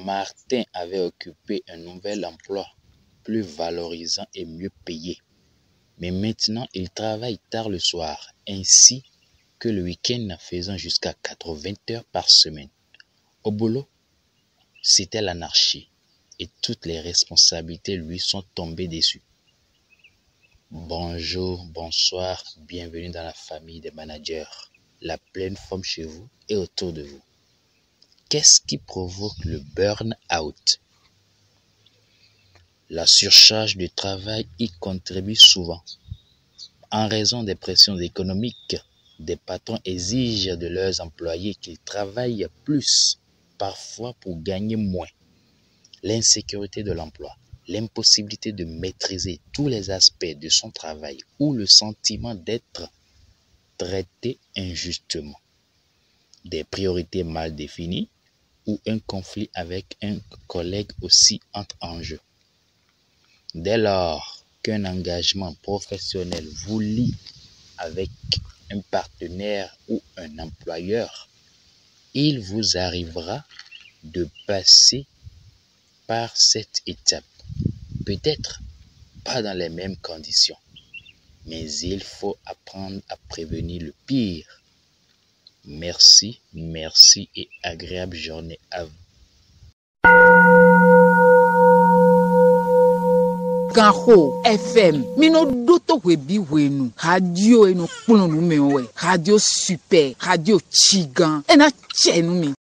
Martin avait occupé un nouvel emploi, plus valorisant et mieux payé. Mais maintenant, il travaille tard le soir, ainsi que le week-end, faisant jusqu'à 80 heures par semaine. Au boulot, c'était l'anarchie et toutes les responsabilités lui sont tombées dessus. Bonjour, bonsoir, bienvenue dans la famille des managers. La pleine forme chez vous et autour de vous. Qu'est-ce qui provoque le burn-out? La surcharge de travail y contribue souvent. En raison des pressions économiques, des patrons exigent de leurs employés qu'ils travaillent plus, parfois pour gagner moins. L'insécurité de l'emploi, l'impossibilité de maîtriser tous les aspects de son travail ou le sentiment d'être traité injustement. Des priorités mal définies ou un conflit avec un collègue aussi entre en jeu. Dès lors qu'un engagement professionnel vous lie avec un partenaire ou un employeur, il vous arrivera de passer par cette étape. Peut-être pas dans les mêmes conditions, mais il faut apprendre à prévenir le pire. Merci et agréable journée à vous. Ganho FM mino doto webi wenu radio eno kpunu me we radio super radio chigan ena chenu mi